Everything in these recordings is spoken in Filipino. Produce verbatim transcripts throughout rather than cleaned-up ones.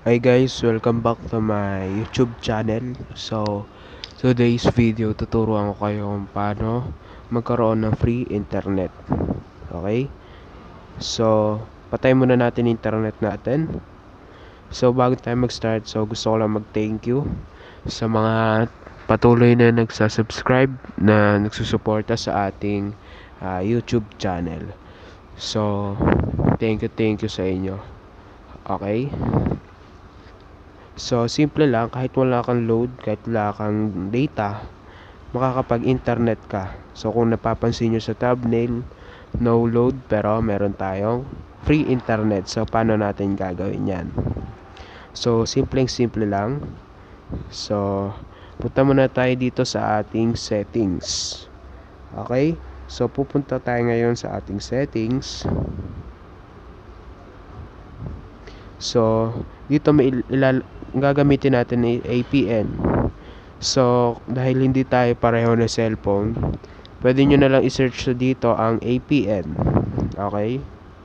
Hi guys, welcome back to my YouTube channel. So, today's video tuturuan ko kayo kung paano magkaroon ng free internet. Okay? So, patay muna natin internet natin. So, bago tayo mag-start, so gusto ko lang mag-thank you sa mga patuloy na nagsasubscribe na nagsusuporta sa ating uh, YouTube channel. So, thank you, thank you sa inyo. Okay? So, simple lang, kahit wala kang load, kahit wala kang data, makakapag-internet ka. So, kung napapansin nyo sa thumbnail, no load, pero meron tayong free internet. So, paano natin gagawin yan? So, simpleng-simple lang. So, punta muna tayo dito sa ating settings. Okay? So, pupunta tayo ngayon sa ating settings. So, dito may ilal gagamitin natin ay A P N. So, dahil hindi tayo pareho na cellphone, pwede nyo na lang i-search dito ang A P N. Okay?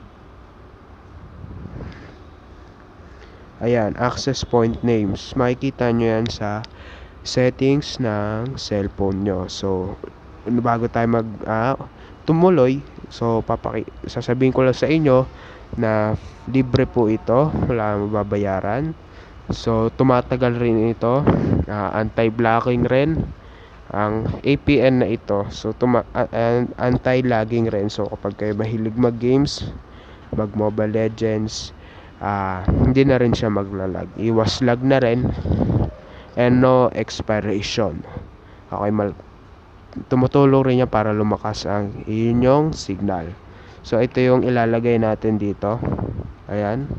Ayan, access point names. Makikita nyo yan sa settings ng cellphone nyo. So, bago tayo mag ah, tumuloy, so papaki sasabihin ko lang sa inyo na libre po ito, wala mababayaran. So, tumatagal rin ito. Uh, anti-blocking rin ang A P N na ito. So, tuma uh, anti-lagging rin. So, kapag kayo mahilig mag-games, mag-Mobile Legends, uh, hindi na rin siya maglalag. Iwas lag na rin. And no expiration. Okay, mal tumutulong rin niya para lumakas ang inyong signal. So, ito yung ilalagay natin dito. Ayan.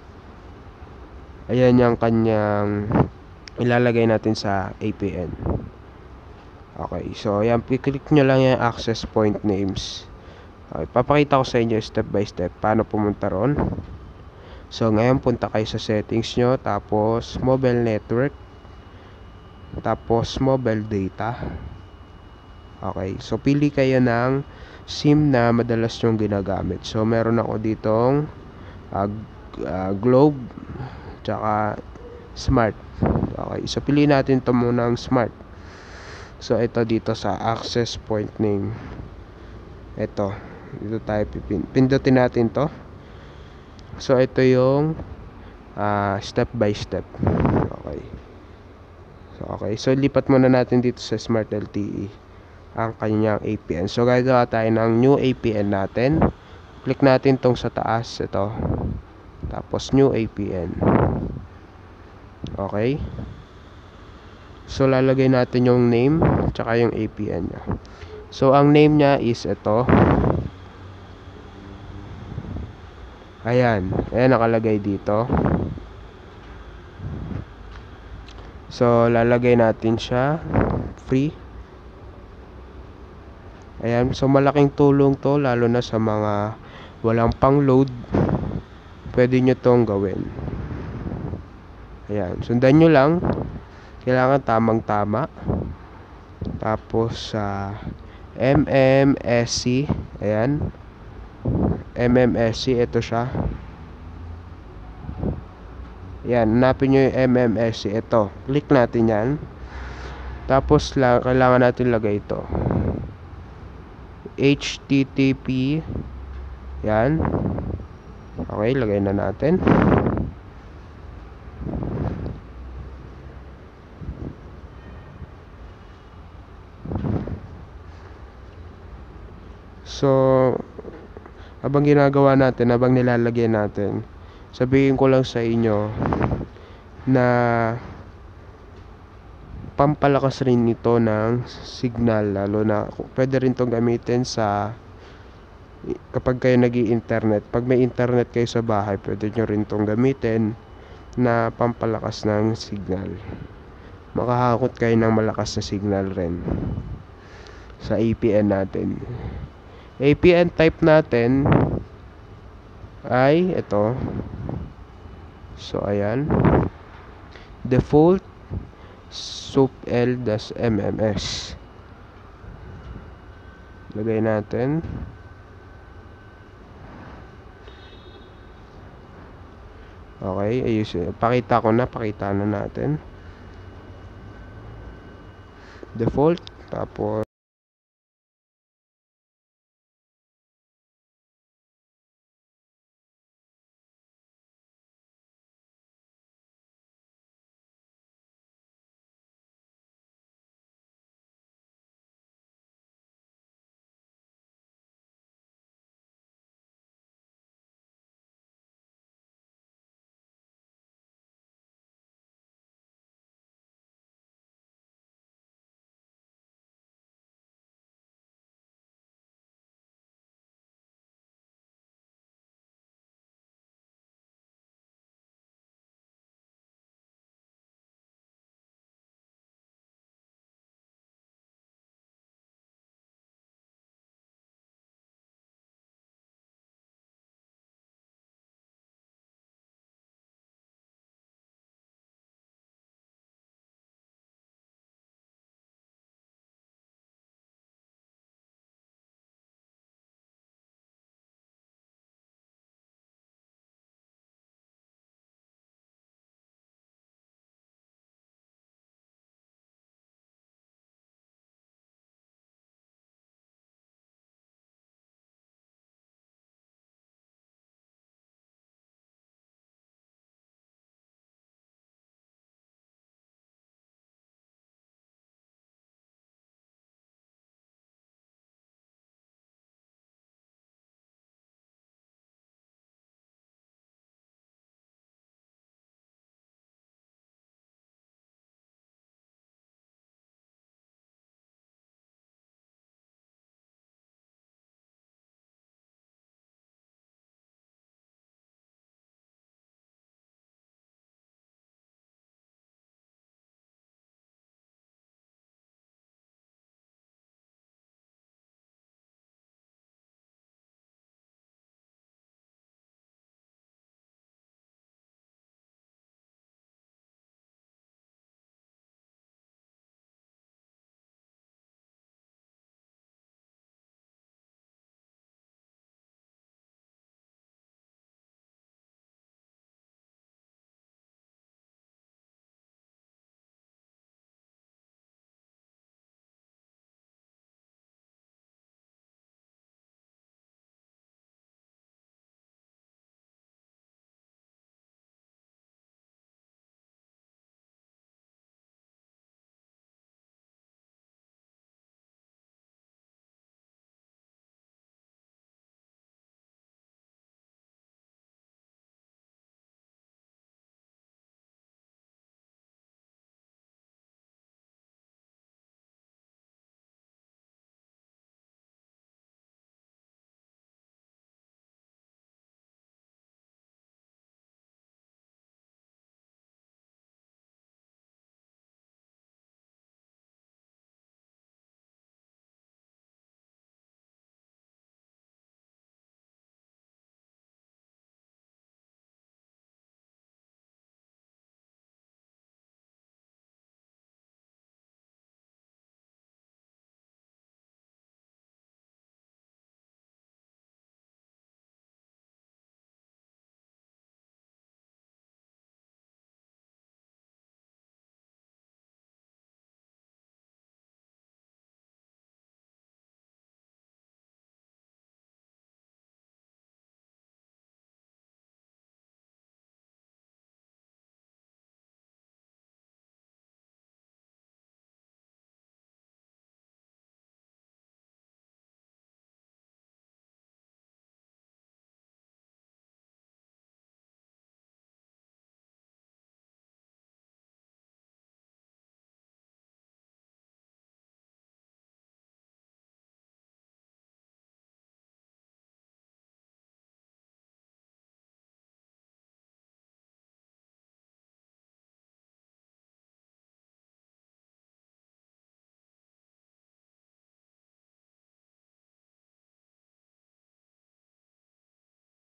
Ayan yung kanyang ilalagay natin sa A P N. Okay, so ayan, i-click nyo lang yung access point names. Okay, papakita ko sa inyo step by step paano pumunta ron. So ngayon punta kayo sa settings nyo, tapos mobile network, tapos mobile data. Okay, so pili kayo ng SIM na madalas nyong ginagamit. So meron ako ditong uh, uh, Globe tsaka Smart. Okay, so piliin natin ito muna ng Smart. So ito dito sa access point name, ito dito tayo pipin pindutin natin to. So ito yung uh, step by step. Okay, so okay, so lipat muna natin dito sa Smart L T E ang kanyang A P N. So gagawa tayo ng new A P N natin. Click natin tong sa taas, ito, tapos new A P N. Okay, so lalagay natin yung name tsaka yung A P N nya. So ang name nya is ito. Ayan, ayan nakalagay dito. So lalagay natin siya free. Ayan, so malaking tulong to lalo na sa mga walang pang load. Pwede nyo tong gawin. Ayan, sundan nyo lang. Kailangan tamang tama. Tapos sa uh, M M S C, ayan, M M S C, ito siya. Ayan, hanapin nyo yung M M S C, ito, click natin yan. Tapos lang, kailangan natin lagay ito H T T P. Yan. Okay, lagay na natin. So, habang ginagawa natin, habang nilalagay natin, sabihin ko lang sa inyo na pampalakas rin ito ng signal, lalo na pwede rin itong gamitin sa kapag kayo nag-i-internet. Pag may internet kayo sa bahay, pwede nyo rin itong gamitin na pampalakas ng signal. Makahakot kayo ng malakas na signal rin sa A P N natin. A P N type natin ay ito. So ayan, default S U P L M M S. Lagay natin. Okay, ayos. Pakita ko na, pakita na natin. Default, tapos